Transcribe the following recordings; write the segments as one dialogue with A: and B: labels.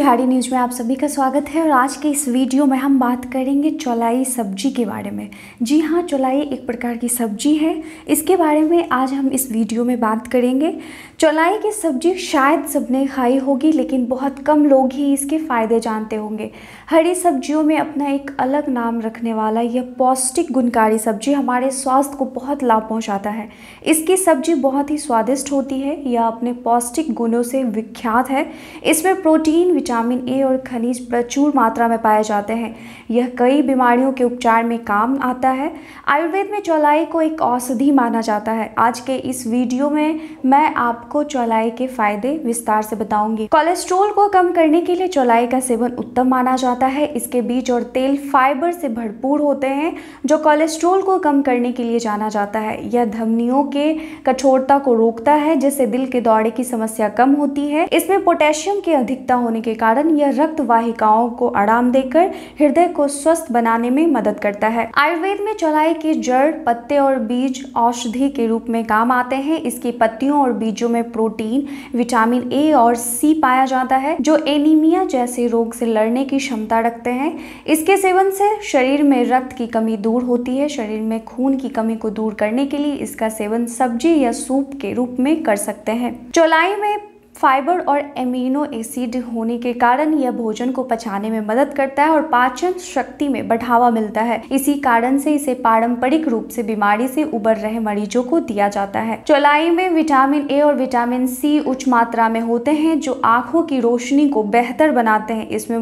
A: Bihari news में आप सभी का स्वागत है। और आज के इस वीडियो में हम बात करेंगे चौलाई सब्जी के बारे में। जी हाँ, चौलाई एक प्रकार की सब्जी है, इसके बारे में आज हम इस वीडियो में बात करेंगे। चौलाई की सब्जी शायद सबने खाई होगी, लेकिन बहुत कम लोग ही इसके फ़ायदे जानते होंगे। हरी सब्जियों में अपना एक अलग नाम रखने वाला यह पौष्टिक गुणकारी सब्जी हमारे स्वास्थ्य को बहुत लाभ पहुँचाता है। इसकी सब्जी बहुत ही स्वादिष्ट होती है, यह अपने पौष्टिक गुणों से विख्यात है। इसमें प्रोटीन, विटामिन ए और खनिज प्रचुर मात्रा में पाए जाते हैं। यह कई बीमारियों के उपचार में काम आता है। आयुर्वेद में चौलाई को एक औषधि माना जाता है। आज के इस वीडियो में मैं आपको चौलाई के फायदे विस्तार से बताऊंगी। कोलेस्ट्रॉल को कम करने के लिए चौलाई का सेवन उत्तम माना जाता है। इसके बीज और तेल फाइबर से भरपूर होते हैं, जो कोलेस्ट्रॉल को कम करने के लिए जाना जाता है। यह धमनियों के कठोरता को रोकता है, जिससे दिल के दौरे की समस्या कम होती है। इसमें पोटेशियम की अधिकता होने के कारण यह रक्त वाहिकाओं को आराम देकर हृदय को स्वस्थ बनाने में मदद करता है। आयुर्वेद में चौलाई के जड़, पत्ते और बीज औषधि के रूप में काम आते हैं। इसकी पत्तियों और बीजों में प्रोटीन, विटामिन ए और सी पाया जाता है, जो एनीमिया जैसे रोग से लड़ने की क्षमता रखते हैं। इसके सेवन से शरीर में रक्त की कमी दूर होती है। शरीर में खून की कमी को दूर करने के लिए इसका सेवन सब्जी या सूप के रूप में कर सकते हैं। चौलाई में फाइबर और एमिनो एसिड होने के कारण यह भोजन को पचाने में मदद करता है और पाचन शक्ति में बढ़ावा मिलता है। इसी कारण से इसे पारंपरिक रूप से बीमारी से उबर रहे मरीजों को दिया जाता है। चौलाई में विटामिन ए और विटामिन सी उच्च मात्रा में होते हैं, जो आंखों की रोशनी को बेहतर बनाते हैं। इसमें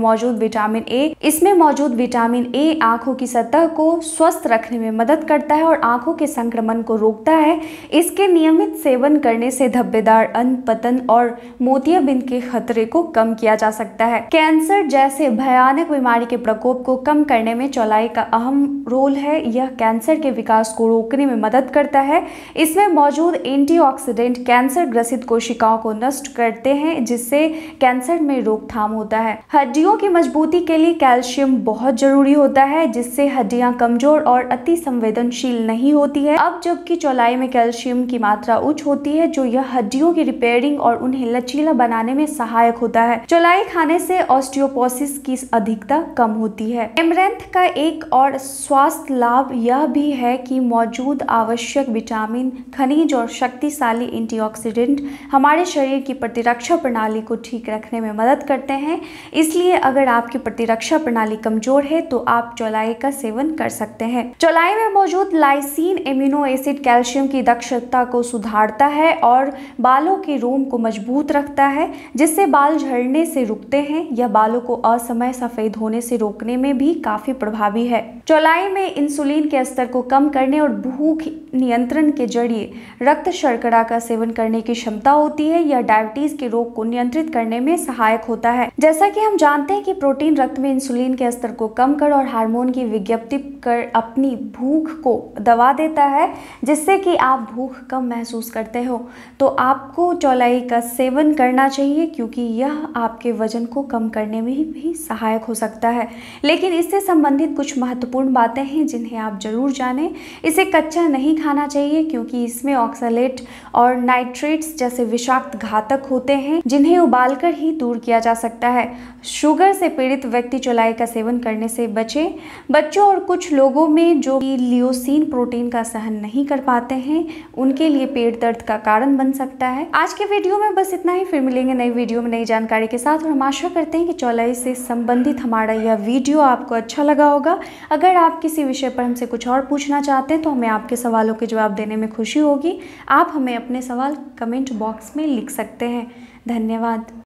A: मौजूद विटामिन ए आंखों की सतह को स्वस्थ रखने में मदद करता है और आंखों के संक्रमण को रोकता है। इसके नियमित सेवन करने से धब्बेदार अंध पतन और मोतियाबिंद के खतरे को कम किया जा सकता है। कैंसर जैसे भयानक बीमारी के प्रकोप को कम करने में चौलाई का अहम रोल है। यह कैंसर के विकास को रोकने में मदद करता है। इसमें मौजूद एंटीऑक्सीडेंट कैंसर ग्रसित कोशिकाओं को नष्ट करते हैं, जिससे कैंसर में रोकथाम होता है। हड्डियों की मजबूती के लिए कैल्शियम बहुत जरूरी होता है, जिससे हड्डियां कमजोर और अति संवेदनशील नहीं होती है। अब जबकि चौलाई में कैल्शियम की मात्रा उच्च होती है, जो यह हड्डियों की रिपेयरिंग और उन्हें लचीला बनाने में सहायक होता है। चौलाई खाने से ऑस्टियोपोरोसिस की अधिकता कम होती है। एमरैंथ का एक और स्वास्थ्य लाभ यह भी है कि मौजूद आवश्यक विटामिन, खनिज और शक्तिशाली एंटीऑक्सीडेंट हमारे शरीर की प्रतिरक्षा प्रणाली को ठीक रखने में मदद करते हैं। इसलिए अगर आपकी प्रतिरक्षा प्रणाली कमजोर है तो आप चौलाई का सेवन कर सकते हैं। चौलाई में मौजूद लाइसिन एमिनो एसिड कैल्शियम की दक्षता को सुधारता है और बालों के रोम को मजबूत रखता है, जिससे बाल झड़ने से रुकते हैं। यह बालों को असमय सफेद होने से रोकने में भी काफी प्रभावी है। चौलाई में इंसुलिन के स्तर को कम करने और भूख नियंत्रण के जरिए रक्त शर्करा का सेवन करने की क्षमता होती है। यह डायबिटीज के रोग को नियंत्रित करने में सहायक होता है। जैसा कि हम जानते हैं कि प्रोटीन रक्त में इंसुलिन के स्तर को कम कर और हार्मोन की विज्ञप्ति कर अपनी भूख को दबा देता है, जिससे कि आप भूख कम महसूस करते हो। तो आपको चौलाई का सेवन करना चाहिए, क्योंकि यह आपके वजन को कम करने में भी सहायक हो सकता है। लेकिन इससे संबंधित कुछ महत्वपूर्ण बातें हैं जिन्हें आप जरूर जानें। इसे कच्चा नहीं खाना चाहिए, क्योंकि इसमें ऑक्सलेट और नाइट्रेट्स जैसे विषाक्त घातक होते हैं, जिन्हें उबालकर ही दूर किया जा सकता है। शुगर से पीड़ित व्यक्ति चौलाई का सेवन करने से बचें। बच्चों और कुछ लोगों में जो लियोसिन प्रोटीन का सहन नहीं कर पाते हैं, उनके लिए पेट दर्द का कारण बन सकता है। आज के वीडियो में बस इतना ही। फिर मिलेंगे नई वीडियो में नई जानकारी के साथ, और हम आशा करते हैं कि चौलाई से संबंधित हमारा यह वीडियो आपको अच्छा लगा होगा। अगर आप किसी विषय पर हमसे कुछ और पूछना चाहते हैं तो हमें आपके सवालों के जवाब देने में खुशी होगी। आप हमें अपने सवाल कमेंट बॉक्स में लिख सकते हैं। धन्यवाद।